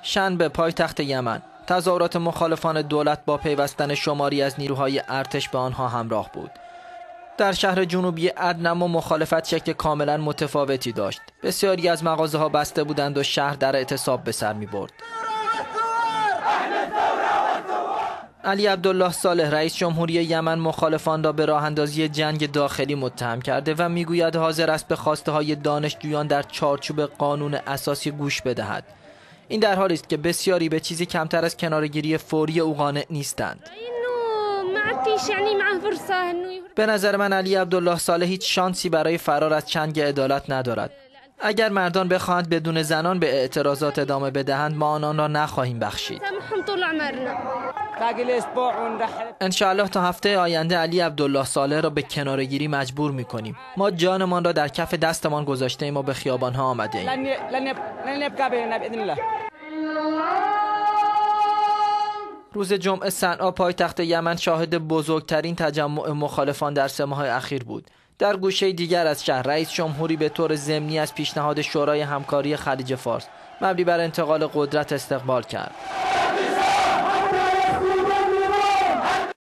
شنبه پایتخت یمن. تظاهرات مخالفان دولت با پیوستن شماری از نیروهای ارتش به آنها همراه بود. در شهر جنوبی عدن اما مخالفت شکل کاملا متفاوتی داشت. بسیاری از مغازه‌ها بسته بودند و شهر در اعتصاب به سر می‌برد. علی عبدالله صالح رئیس جمهوری یمن مخالفان را به راه اندازی جنگ داخلی متهم کرده و میگوید حاضر است به خواسته های دانشجویان در چارچوب قانون اساسی گوش بدهد. این در حالی است که بسیاری به چیزی کمتر از کناره‌گیری فوری او قانع نیستند. به نظر من علی عبدالله صالح هیچ شانسی برای فرار از چنگ عدالت ندارد. اگر مردان بخواهند بدون زنان به اعتراضات ادامه بدهند ما آنان را نخواهیم بخشید. انشاءالله تا هفته آینده علی عبدالله صالح را به کناره‌گیری مجبور می‌کنیم. ما جانمان را در کف دستمان گذاشته ایم و به خیابان‌ها آمده ایم. روز جمعه صنعا پایتخت یمن شاهد بزرگترین تجمع مخالفان در 3 ماه اخیر بود. در گوشه دیگر از شهر رئیس جمهوری به طور ضمنی از پیشنهاد شورای همکاری خلیج فارس مبنی بر انتقال قدرت استقبال کرد.